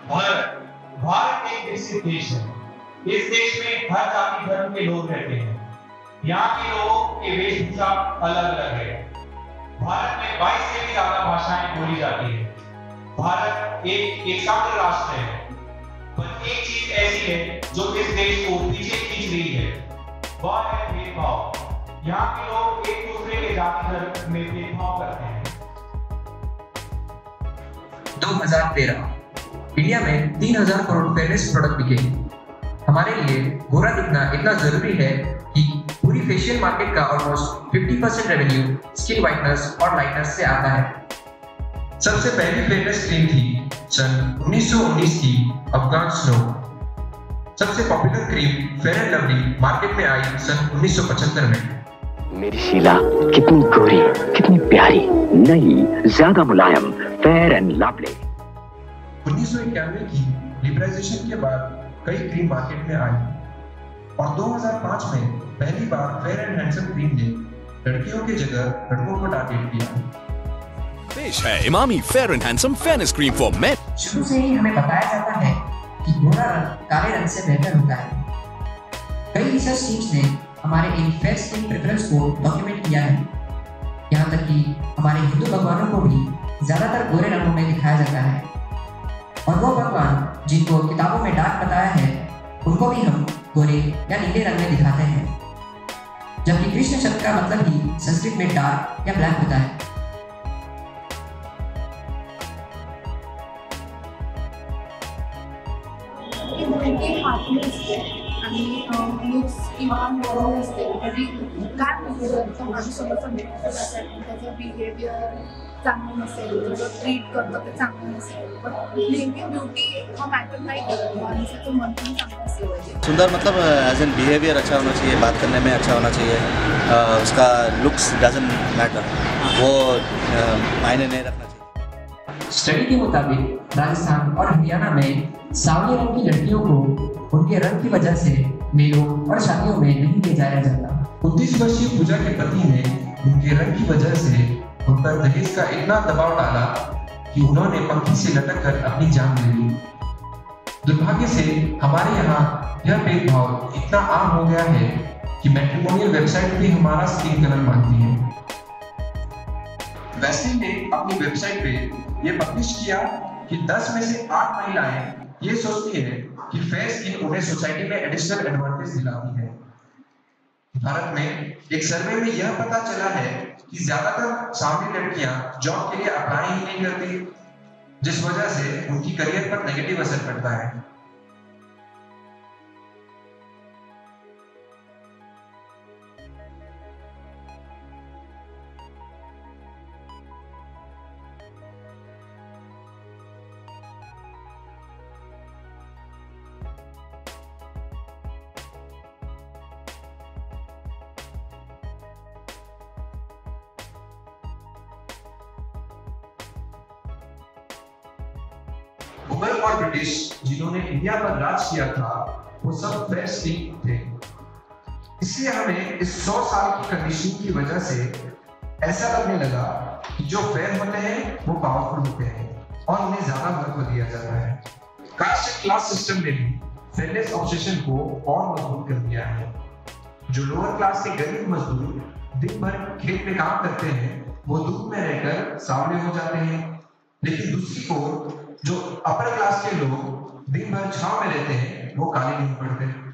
भारत भारत एक विकसित देश है। इस देश में हर जाति धर्म के लोग रहते हैं। यहाँ के लोगों के वेशभूषा अलग अलग है। भारत में 22 से भी ज्यादा भाषाएं बोली जाती है। भारत एक समृद्ध राष्ट्र है, पर एक चीज ऐसी है जो इस देश को पीछे खींच रही है, वह है भेदभाव। यहाँ के लोग एक दूसरे के जाति धर्म में भेदभाव करते हैं। 2013 इंडिया में 3000 करोड़ फेयरनेस प्रोडक्ट बिके। हमारे लिए गोरा दिखना इतना जरूरी है कि पूरी फेशियल मार्केट का ऑलमोस्ट 50% रेवेन्यू स्किन वाइटनेस और लाइटनेस से आता है। सबसे पहली फेयरनेस क्रीम थी सन 1919 की अफगान स्नो। सबसे popular cream Fair and Lovely market में आई सन 1975 में। मेरी शीला कितनी गोरी, कितनी प्यारी, नई, ज्यादा मुलायम, फेयर एंड लवली। 1991 की लिबरलाइजेशन के बाद कई क्रीम मार्केट में आई और 2005 में पहली बार फेयर एंड हैंडसम क्रीम ने लड़कियों की जगह लड़कों को टारगेट किया। पेश है Emami Fair and Handsome fairness cream for men. शुरू से ही हमें बताया जाता है कि गोरा रंग काले रंग से बेहतर होता है। कई रिसर्च टीम्स ने हमारे इन फेयर स्किन प्रेफरेंस को डॉक्यूमेंट किया है। यहाँ तक कि हमारे हिंदू भगवानों को भी ज्यादातर गोरे रंगों में दिखाया जाता है, और वो भगवान जिनको किताबों में डार्क बताया है उनको भी हम गोरे या नीले रंग में दिखाते हैं, जबकि कृष्ण शब्द का मतलब ही संस्कृत में डार्क या ब्लैक होता है। उनके हाथ में असते आणि लुक्स किंवा मॉडल असते तरी काय म्हणतो तो माणूसोबत भेटतो त्यासाठी त्याचं बिहेवियर चांगलं नसेल, त्याचं ट्रीट करतो ते चांगलं नसेल, पण नेहमी ब्युटी हा मॅटर नाही करत, माणसाचं मन पण चांगलं असलं पाहिजे। सुंदर मतलब एज एन बिहेवियर अच्छा होना चाहिए, बात करने में अच्छा होना चाहिए, उसका लुक्स डजंट मैटर, वो मायने नहीं रखना चाहिए। स्टडी के मुताबिक राजस्थान और हरियाणा में सांवले रंग की लड़कियों को उनके रंग की वजह से मेलों और शादियों में नहीं ले जाया जाता। 29 वर्षीय पूजा के पति ने उनके रंग की वजह से उन पर दहेज का इतना दबाव डाला कि उन्होंने पंखी से लटक कर अपनी जान ले ली। दुर्भाग्य से हमारे यहाँ यह भेदभाव इतना आम हो गया है कि मैट्रिमोनियल वेबसाइट भी हमारा स्किन कलर मांगती है। वैस्लिन ने अपनी वेबसाइट पे ये पब्लिश किया कि 10 में से 8 महिलाएं ये सोचती है कि फेयर स्किन उन्हें सोसाइटी में एडिशनल एडवांटेज दिलाती है। भारत में एक सर्वे में यह पता चला है कि ज्यादातर सांवली लड़कियां जॉब के लिए अप्लाई ही नहीं करती, जिस वजह से उनकी करियर पर नेगेटिव असर पड़ता है। मुगल और ब्रिटिश जिन्होंने इंडिया पर राज किया था वो सब फेयर स्किन थे, इसलिए हमें इस 100 साल की कंडीशनिंग की वजह से ऐसा लगने लगा कि जो फेयर होते हैं वो पावरफुल होते हैं और उन्हें ज्यादा महत्व दिया जाता है। कास्ट एंड क्लास सिस्टम ने भी फेयरनेस ऑब्सेशन को और मजबूत कर दिया है। जो लोअर क्लास के गरीब मजदूर दिन भर खेत में काम करते हैं वो धूप में रहकर सांवले हो जाते हैं, लेकिन दूसरी को जो अपर क्लास के लोग दिन भर छांव में रहते हैं वो काले नहीं पड़ते।